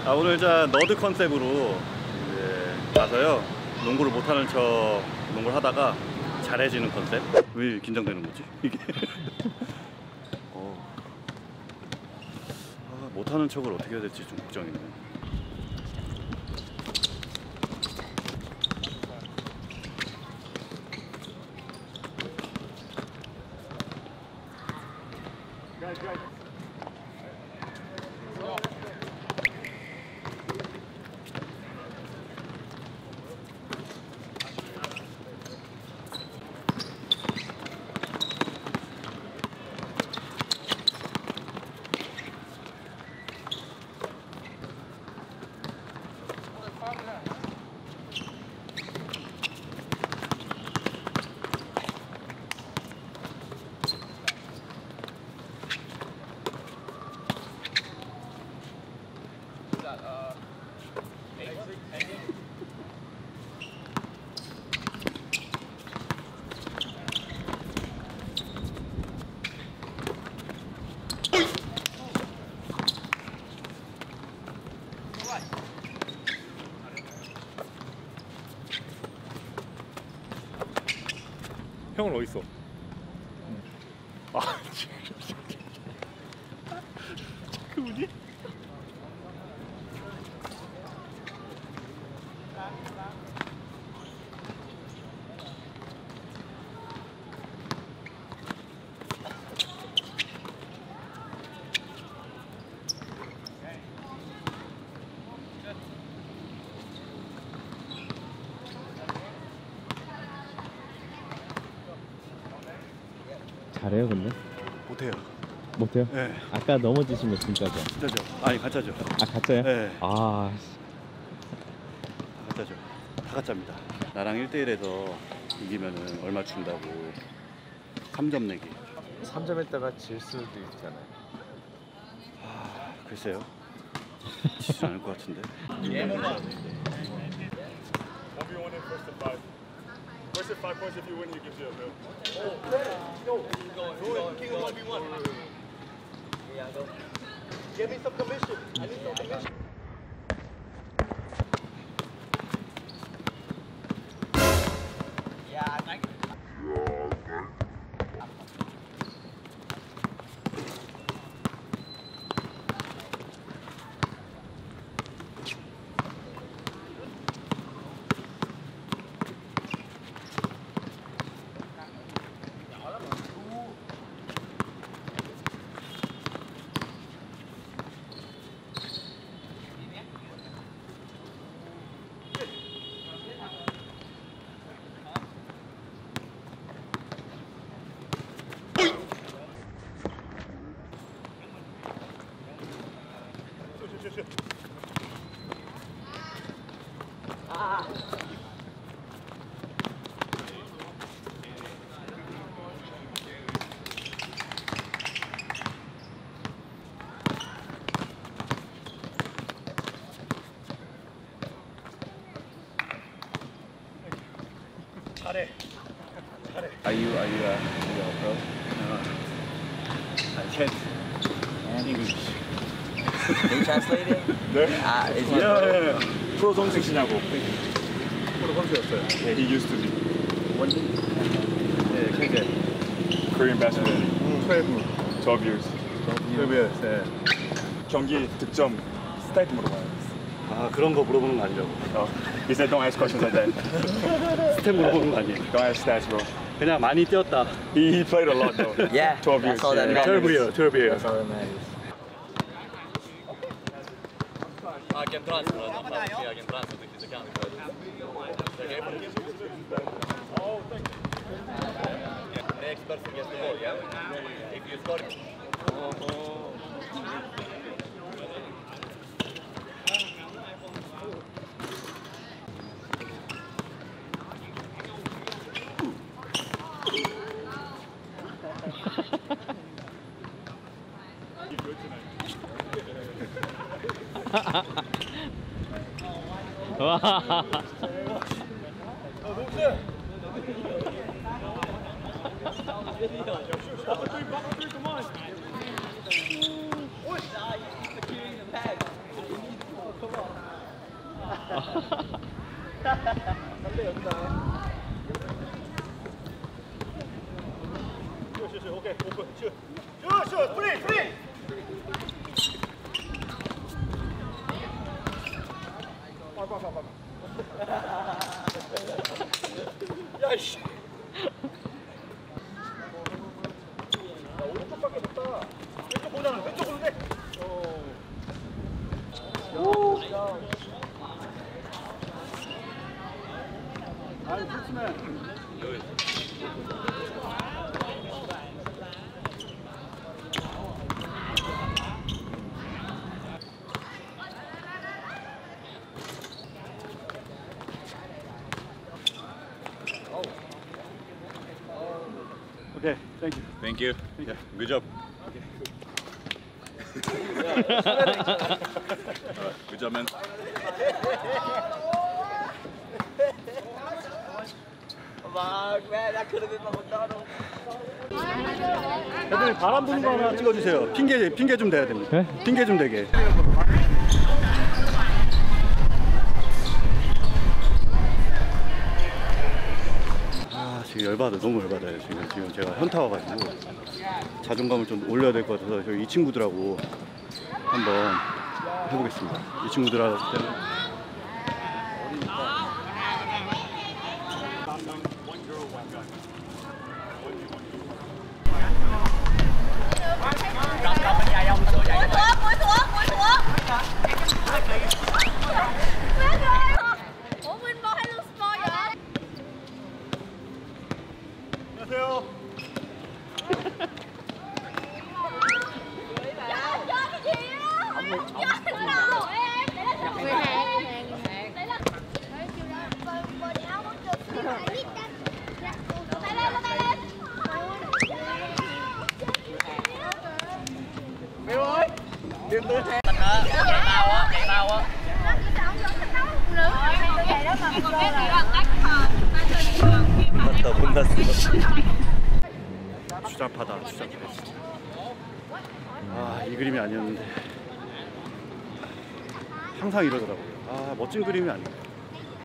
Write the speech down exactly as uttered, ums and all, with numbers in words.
아, 오늘 일단 너드 컨셉으로 이제 가서요 농구를 못하는 척 농구를 하다가 잘해지는 컨셉. 왜 긴장되는 거지 이게? 어. 아, 못하는 척을 어떻게 해야 될지 좀 걱정이네. 형은 어디 있어? 아 지금 그분이? 잘해요 근데? 못해요. 못해요? 네. 아까 넘어지신 거 진짜죠? 진짜죠? 아니 가짜죠. 아 가짜요? 네. 아 가짜죠. 다 가짜입니다. 나랑 일 대 일에서 이기면은 얼마 준다고. 삼 점 내기. 삼 점 했다가 질 수도 있잖아요. 아, 글쎄요. 지지 않을 것 같은데. First at five points, if you win, he gives you a bill. Oh, go, go, go, king of one v one. Yeah, go. Give me some commission. I need some commission. Yeah, I like it. 잘해. 잘해. Are you are you a, are you a pro? I can't. English. Can you translate it? 네. Uh, is 야, it? 야, 야. 프로 선수시냐고. 프로 선수였어요. 네, he used to be 네, 케이제. Korean basketball. twelve, twelve years. twelve years. 네. 경기 득점 스타트 물어봐요. 아, 그런 거 물어보는 거 아니죠? Oh, he said don't ask questions like that. 스텝 물어보는 거 아니에요? Don't ask stats, bro. 그냥 많이 뛰었다. He, he played a lot though. Yeah, twelve years. that's all that Yeah. matters. twelve years. twelve years. That's all that matters. Agent transfer, de har fått egen transfer till Kristian. Next person gets the ball, yeah? If you score. 와. 삼 대 영이다. 슛, 슛, 슛. 오케이. 오픈. 슛. 슛, 슛. 프리, 프리. 봐봐, 봐봐. 야, 씨. 야, 오른쪽밖에 없다. 왼쪽 보자는 왼쪽으로 내. 어. 오. 야. 아이, 좋지네. Okay, thank you. Thank you. Yeah, good job. Good job, man. 대표님 바람 부는 거 하나 찍어주세요. 핑계 핑계 좀 대야 됩니다. 네? 핑계 좀 대게. 아 지금 열받아, 너무 열받아요. 지금 지금 제가 현타 와가지고 자존감을 좀 올려야 될 것 같아서 저희 이 친구들하고 한번 해보겠습니다. 이 친구들하고 안녕하세요. 못났다 못났어. 추잡하다 추잡해. 아 이 그림이 아니었는데 항상 이러더라고요. 아 멋진 그림이 아니에요.